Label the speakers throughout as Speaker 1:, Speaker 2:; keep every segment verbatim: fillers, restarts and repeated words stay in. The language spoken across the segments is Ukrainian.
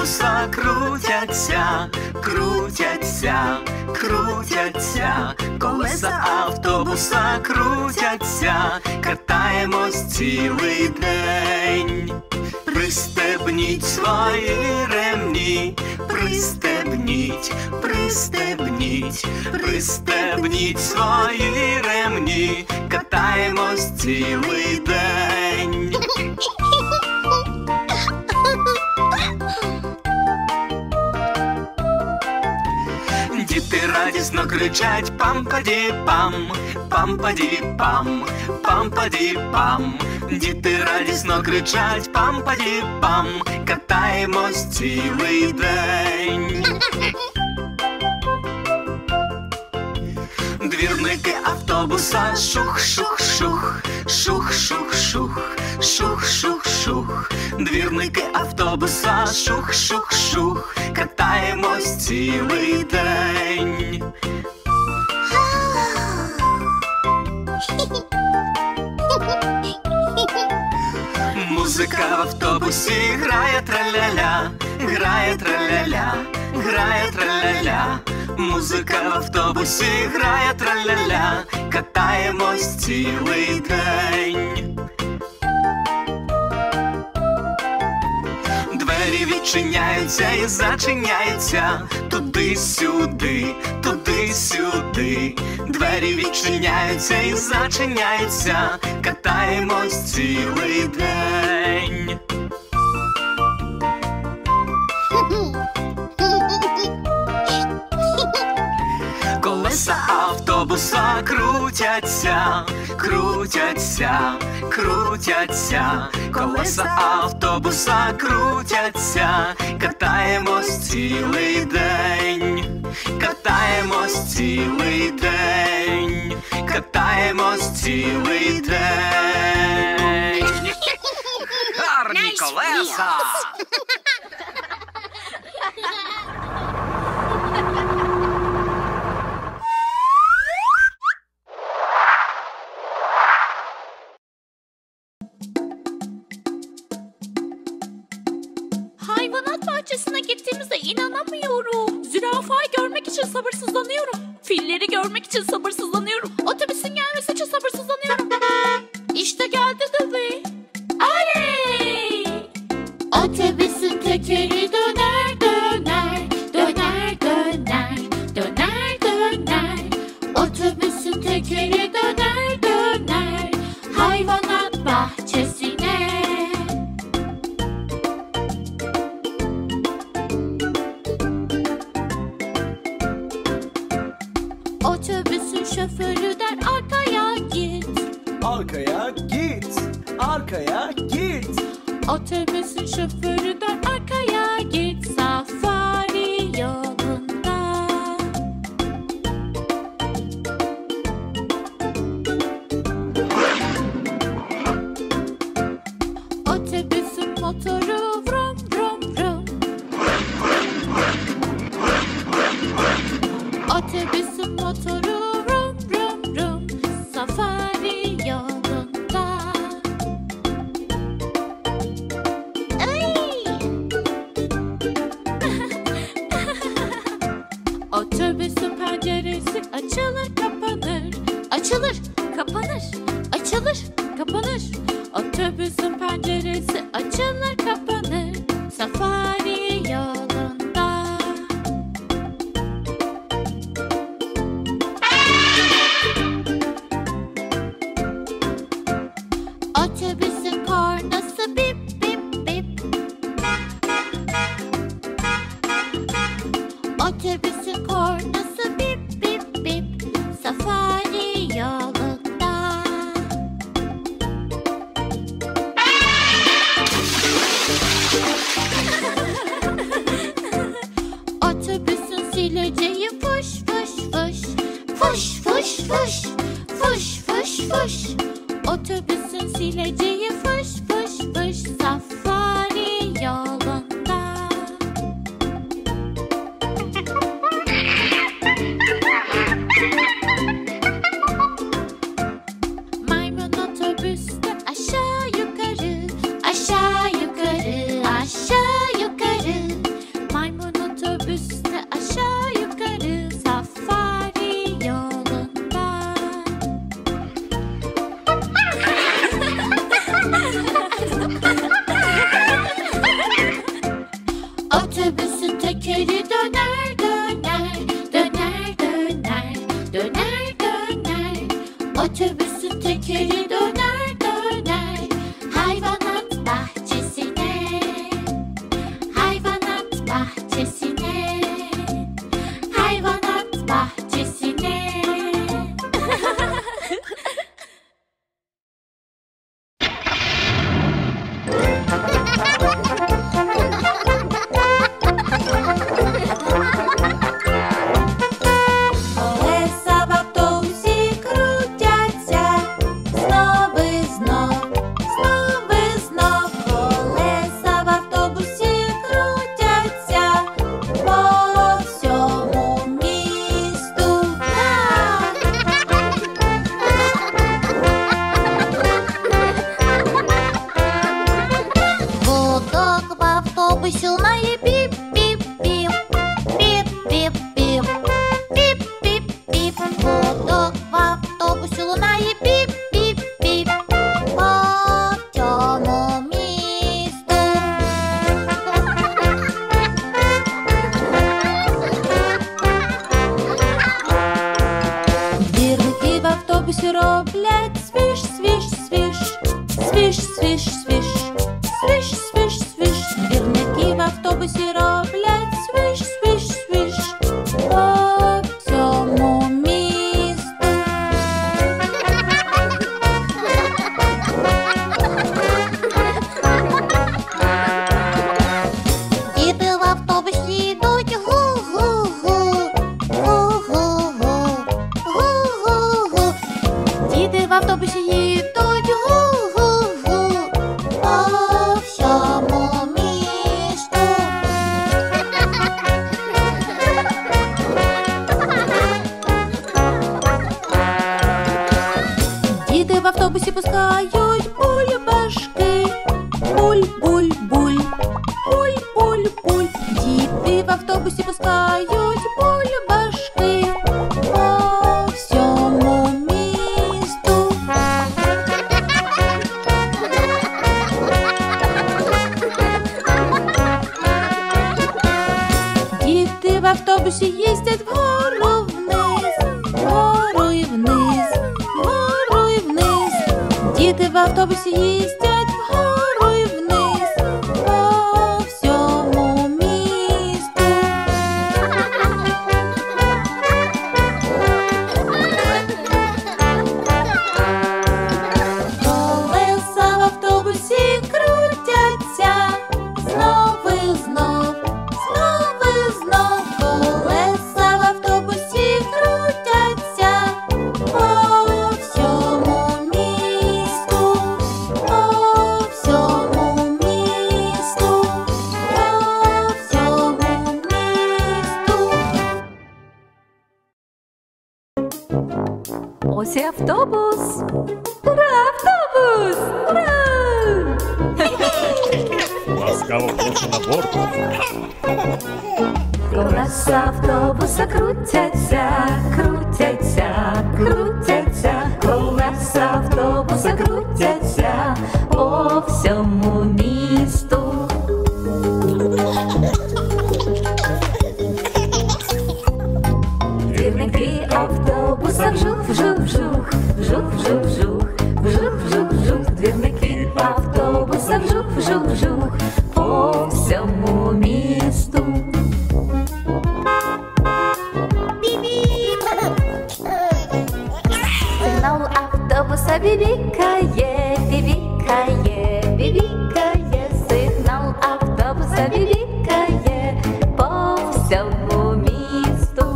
Speaker 1: автобуса крутяться, крутяться, крутяться, колеса автобуса крутяться, катаємось цілий день. Пристебніть свої ремні, пристебніть, пристебніть, пристебніть свої ремні, катаємось цілий день. Діти радісно кричать пам-паді-пам, пам-паді-пам, пам-паді-пам. Діти радісно кричать пам-паді-пам, катаємось цілий день. Двірники автобуса шух-шух-шух, шух-шух-шух, шух-шух-шух. Двірники автобуса шух-шух-шух, катаємось цілий день. Музика в автобусі грає траля-ля, грає траля-ля, грає траля-ля. Музика в автобусі грає траля-ля, катаємось цілий день. Двері відчиняються і зачиняються, туди-сюди, туди-сюди. Двері відчиняються і зачиняються, катаємось цілий день. Колеса автобуса крутяться, крутяться, крутяться. Колеса автобуса крутяться, катаємось цілий день. Катаємось цілий день. Катаємось цілий день. Гарні колеса!
Speaker 2: Hayvanat bahçesine gittiğimize inanamıyorum. Zürafayı görmek için sabırsızlanıyorum. Filleri görmek için sabırsızlanıyorum. Otobüsün gelmesi için sabırsızlanıyorum. İşte geldi Dewey. Oley! Otobüsün tekeri döner döner, döner döner, döner döner. Otobüsün tekeri döner döner, hayvanat bahçesine. Otobüsün şoförü der arkaya git.
Speaker 3: Arkaya git, arkaya git.
Speaker 2: Otobüsün şoförü der arkaya git. Safari yolunda. Otobüsün motoru vrum vrum vrum. Otobüsün motoru vrum vrum vrum. Safari yolunda. Ay! Otobüsün penceresi açılır kapanır. Açılır kapanır. Açılır kapanır. Otobüsün penceresi açılır kapanır. Safari yolunda. Otobüsün kornası bip bip bip. Otobüsün kornası bip bip bip. Safari yolunda. Otobüsün sileceği fış fış fış. Fış fış fış. Fış fış fış. Otobüsün sileceği fış fış fış. Safari yolunda. Maymun otobüste aşağı yukarı, aşağı yukarı, aşağı yukarı. Otobüsün tekeri döner döner hayvanat bahçesine, hayvanat bahçesine, hayvanat bahçesine.
Speaker 4: Колеса в автобусі крутяться, знов і знов, знов і знов. Колеса в автобусі крутяться по всьому місту.
Speaker 2: Гудок в автобусі лунає піп-піп-піп, піп-піп-піп, піп-піп-піп. Гудок в автобусі лунає піп-піп-піп по всьому місту.
Speaker 4: Двірники в автобусі роблять свіш, свіш, свіш, свіш, свіш, свіш, свіш, свіш, свіш. Двірники в автобусі роблять свіш, свіш, свіш по всьому місту.
Speaker 2: Діти в автобусі йдуть гу-гу-гу, гу-гу-гу, гу-гу-гу.
Speaker 4: Діти в автобусі їдуть гу-гу-гу
Speaker 2: По всьому місту.
Speaker 4: Діти в автобусі пускають бульбашки. Буль-буль-буль, буль-буль-буль. Діти в автобусі пускають бульбашки по всьому місту. Діти в автобусі їздять вгору вниз, вгору і вниз, вгору і вниз. Діти в автобусі їздять вгору і вниз по всьому місту. Колеса в автобусі крутяться знов і знов, знов і знов. Колеса в автобусі крутяться по всьому місту, по всьому місту, по всьому місту.
Speaker 5: Ось і автобус! Ура, автобус! Ура!
Speaker 6: Ласкаво прошу на борт.
Speaker 5: Колеса автобуса крутяться, крутяться, крутяться. Колеса автобуса крутяться по всьому місту. Двірники автобуса вжух-вжух-вжух, вжух-вжух-вжух, вжух-вжух-вжух. Двірники автобуса вжух-вжух-вжух по всьому місту. Сигнал автобуса бібікає, бібікає, бібікає. Сигнал автобуса бібікає по всьому місту.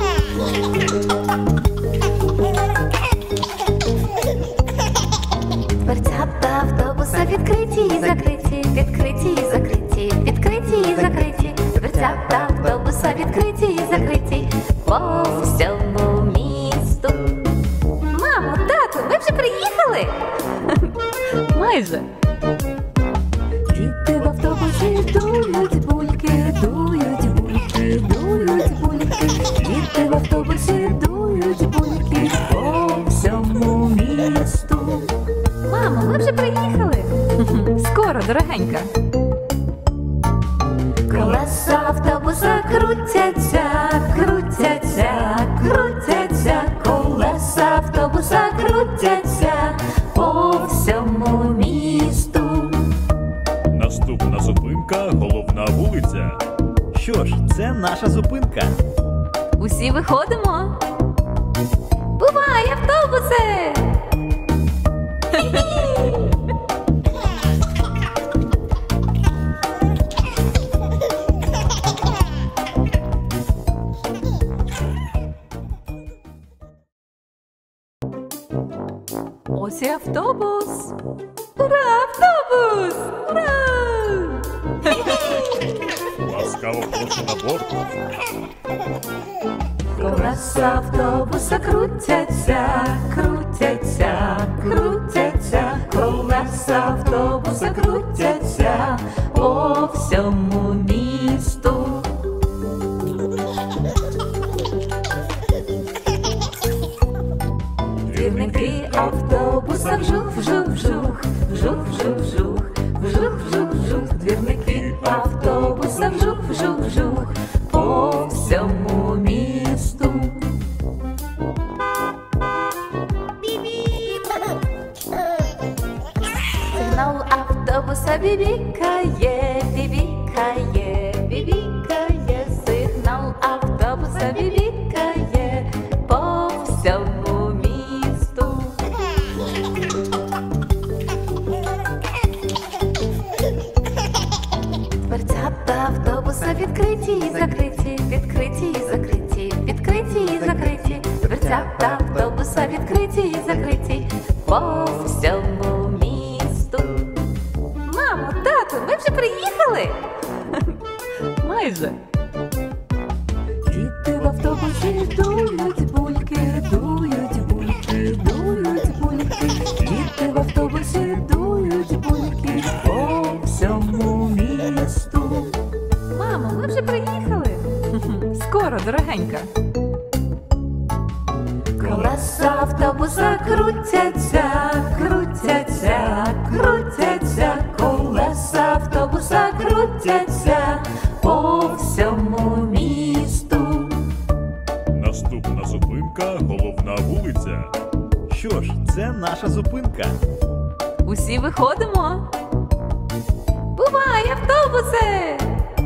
Speaker 5: Дверцята автобуса відкриті і закриті, відкриті і закриті, відкриті і закриті. Дверцята автобуса відкриті і закриті по всьому місту. Мамо, тату, ви вже приїхали? Майже. Діти в автобусі дують бульки, дують бульки, дують бульки. Діти в автобусі дують бульки по всьому місту. Мамо, ви вже приїхали? Скоро, дорогенька. Колеса автобуса крутяться, крутяться, крутяться. Колеса автобуса крутяться. крутяться по всьому місту.
Speaker 6: Наступна зупинка – головна вулиця.
Speaker 3: Що ж, це наша зупинка.
Speaker 5: Усі виходимо. Бувай, автобусе! Ось і автобус. Ура, автобус! Ура!
Speaker 6: Ласкаво прошу на борт.
Speaker 5: Колеса автобуса крутяться, крутяться, крутяться. Колеса автобуса крутяться по всьому місту. Двірники автобуса вжух-вжух-вжух, вжух-вжух-вжух, вжух-вжух-вжух. Двірники автобуса вжух-вжух-вжух по всьому місту. Сигнал автобуса бібікає, бібікає, бібікає. Сигнал автобуса бібікає по всьому місту. Дверцята автобуса відкриті і закриті, відкриті і закриті, відкриті і закриті. Дверцята автобуса відкриті і закриті по всьому місту. Мамо, тату, ми вже приїхали? Майже. Діти в автобусі дують бульки, дують бульки, дують бульки. Діти в автобусі дують бульки по всьому місту. Мамо, ми вже приїхали? Скоро, дорогенька. Колеса автобуса крутяться, крутяться, крутяться. Колеса автобуса крутяться по всьому місту.
Speaker 6: Наступна зупинка – головна вулиця.
Speaker 3: Що ж, це наша зупинка.
Speaker 5: Усі виходимо. Бувай, автобусе!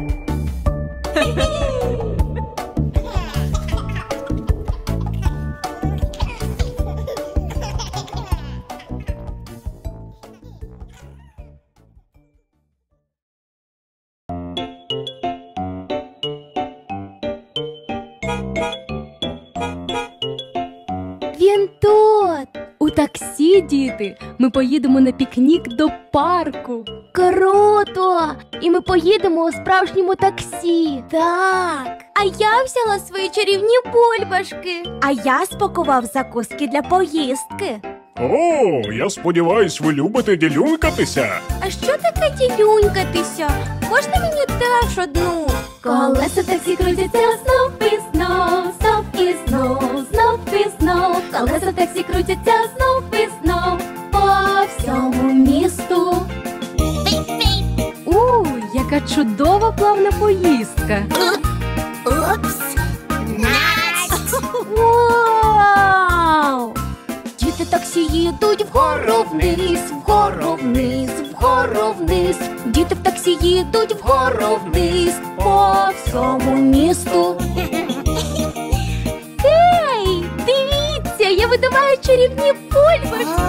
Speaker 7: Він тут! У таксі, діти! Ми поїдемо на пікнік до парку. Круто! І ми поїдемо у справжньому таксі. Так. А я взяла свої чарівні бульбашки. А я спакував закуски для поїздки.
Speaker 6: О, я сподіваюсь, ви любите ділюнькатися.
Speaker 7: А що таке ділюнькатися? Можна мені теж одну? Колеса таксі крутяться знов і знов, знов і знов, знов і знов. Колеса таксі крутяться знов і знов по всьому місту. У, яка чудова плавна поїздка.
Speaker 2: Упс.
Speaker 7: Вау! Діти таксі їдуть вгору вниз, вгору вниз, вгору вниз. Діти в таксі їдуть вгору вниз по всьому місту. Ей, дивіться, я видуваю чарівні бульбашки.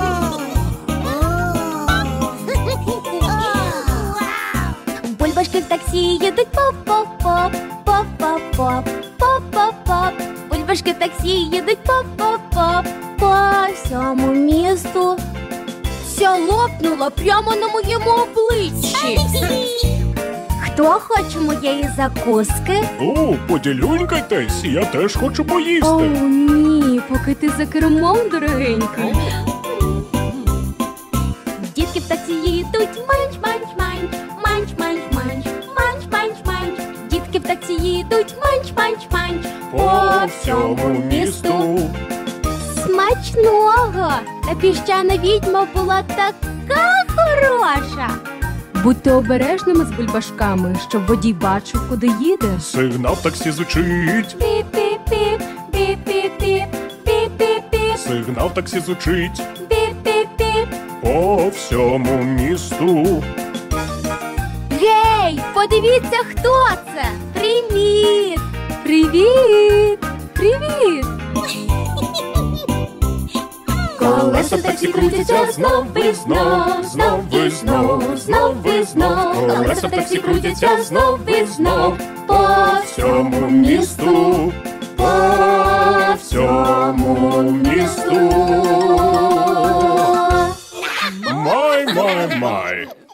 Speaker 7: Бульбашки в таксі їдуть поп-поп-поп, поп-поп-поп, поп-поп-поп. Бульбашки в таксі їдуть поп-поп-поп по всьому місту. Ця лопнула прямо на моєму обличчі. Хто хоче моєї закуски?
Speaker 6: О, поділюнькайтесь, я теж хочу поїсти.
Speaker 7: О, ні, поки ти за кермом, дорогенька. Дітки в таксі їдуть манч-манч-манч, манч-манч-манч, манч-манч-манч. Дітки в таксі їдуть манч-манч-манч по всьому місту. Смачного! Та піщана відьма була така хороша. Будьте обережними з бульбашками, щоб водій бачив, куди їде.
Speaker 6: Сигнал таксі звучить.
Speaker 7: Піп-піп-піп, піп-піп-піп, піп-піп-піп.
Speaker 6: сигнал таксі звучить
Speaker 4: Піп-піп-піп.
Speaker 6: по всьому місту.
Speaker 7: Гей, подивіться, хто це! Привіт! Привіт! Привіт!
Speaker 5: Колеса в таксі крутяться знов і знов, знов і знов, знов і знов. Колеса в таксі крутяться знов і знов. По всьому місту, по всьому місту.
Speaker 6: Май, май, май,